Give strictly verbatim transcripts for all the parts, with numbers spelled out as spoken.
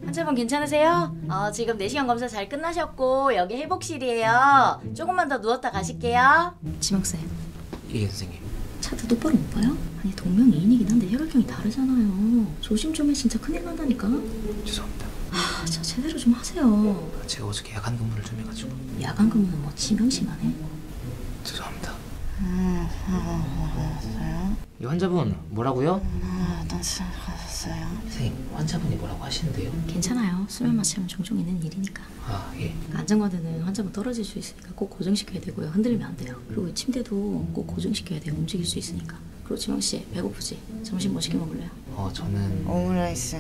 환자분 괜찮으세요? 어, 지금 내시경 검사 잘 끝나셨고 여기 회복실이에요. 조금만 더 누웠다 가실게요. 지명쌤. 예, 선생님. 차트 똑바로 못 봐요? 아니 동명이인이긴 한데 혈액형이 다르잖아요. 조심 좀 해. 진짜 큰일 난다니까. 죄송합니다. 아, 저 제대로 좀 하세요. 제가 어저께 야간 근무를 좀 해가지고. 야간 근무는 뭐 지명심하네. 죄송합니다. 음, 음, 이 환자분 뭐라고요? 음, 나 진짜 가셨어요. 선생님, 환자분이 뭐라고 하시는데요? 괜찮아요. 수면 마취하면 종종 있는 일이니까. 아, 예. 안전과대는 환자분 떨어질 수 있으니까 꼭 고정시켜야 되고요. 흔들리면 안 돼요. 그리고 침대도 꼭 고정시켜야 돼요. 움직일 수 있으니까. 그리고 지명씨 배고프지? 점심 뭐 시켜 먹을래요? 어, 저는 오므라이스.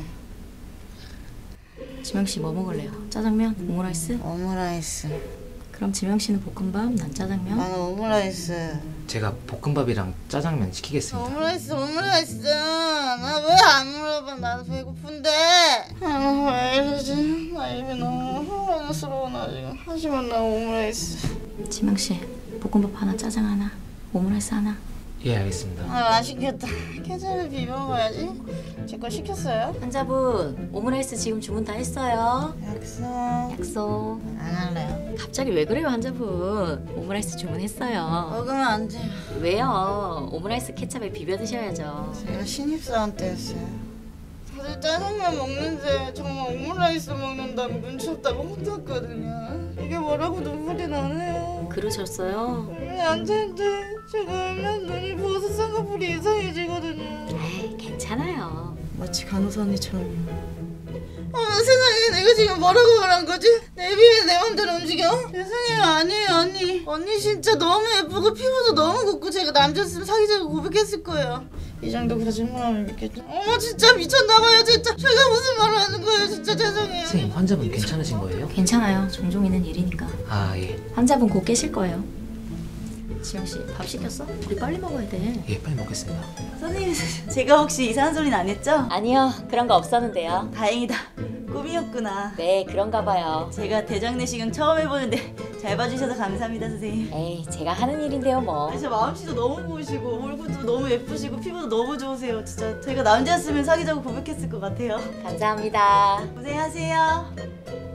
지명씨 뭐 먹을래요? 짜장면? 오므라이스? 오므라이스. 그럼 지명씨는 볶음밥, 난 짜장면? 나는 오므라이스. 제가 볶음밥이랑 짜장면 시키겠습니다. 오므라이스, 오므라이스. 나 왜 안 물어봐? 나도 배고픈데. 아, 왜 이러지? 나 입이 너무 혼란스러워. 나 지금. 하지만 나 오므라이스. 지명씨 볶음밥 하나, 짜장 하나, 오므라이스 하나. 예, 알겠습니다. 아, 맛있겠다. 케찹을 비벼 먹어야지. 제 거 시켰어요? 환자분 오므라이스 지금 주문 다 했어요. 약속. 약속. 안 할래요. 갑자기 왜 그래요 환자분? 오므라이스 주문했어요. 먹으면 안 돼요. 왜요? 오므라이스 케찹에 비벼 드셔야죠. 제가 신입사원 때였어요. 다들 짜장면 먹는데 정말 오므라이스 먹는다고 눈치 없다고 혼났거든요. 이게 뭐라고 눈물이 나네요. 그러셨어요? 눈이 안 되는데 제가 알면 눈이 부어서 쌍꺼풀이 이상해지거든요. 에이 괜찮아요. 마치 간호사 언니처럼요. 어머 세상에, 내가 지금 뭐라고 말한 거지? 내 비에 내 맘대로 움직여? 죄송해요. 아니에요 언니. 언니 진짜 너무 예쁘고 피부도 너무 곱고 제가 남자였으면 사귀자고 고백했을 거예요. 이 정도 거짓말하면 믿겠죠? 어머 진짜 미쳤나봐요 진짜. 제가 무슨 말을 하는 거예요 진짜. 죄송해요. 선생님, 환자분 괜찮으신 거예요? 괜찮아요. 종종 있는 일이니까. 아, 예. 환자분 곧 깨실 거예요. 지영씨 밥 시켰어? 우리 빨리 먹어야 돼. 예, 빨리 먹겠습니다. 선생님, 제가 혹시 이상한 소리는 안 했죠? 아니요 그런 거 없었는데요. 다행이다. 꿈이었구나. 네 그런가 봐요. 제가 대장 내시경 처음 해보는데 잘 봐주셔서 감사합니다 선생님. 에이 제가 하는 일인데요 뭐. 아니, 저 마음씨도 너무 고우시고 얼굴도 너무 예쁘시고 피부도 너무 좋으세요. 진짜 제가 남자였으면 사귀자고 고백했을 것 같아요. 감사합니다. 고생하세요.